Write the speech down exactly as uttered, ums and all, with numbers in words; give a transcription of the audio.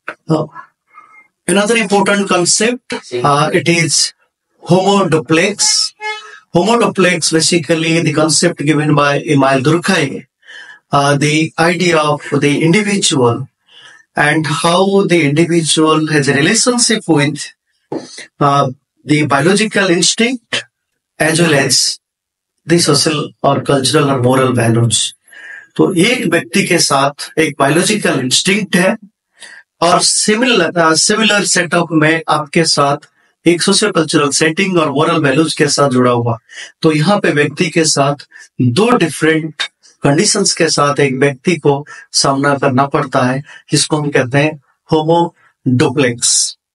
Uh, Another important concept, uh, it is Homo Duplex. Homo Duplex, basically the concept given by Emile Durkheim, uh, the idea of the individual and how the individual has a relationship with uh, the biological instinct as well as the social or cultural or moral values. तो एक व्यक्ति के साथ एक biological instinct है और similar similar setup में आपके साथ एक सोशियो कल्चरल सेटिंग और मोरल वैल्यूज के साथ जुड़ा हुआ। तो यहाँ पे व्यक्ति के साथ दो डिफरेंट कंडीशंस के साथ एक व्यक्ति को सामना करना पड़ता है, जिसको हम कहते हैं होमो डुप्लेक्स।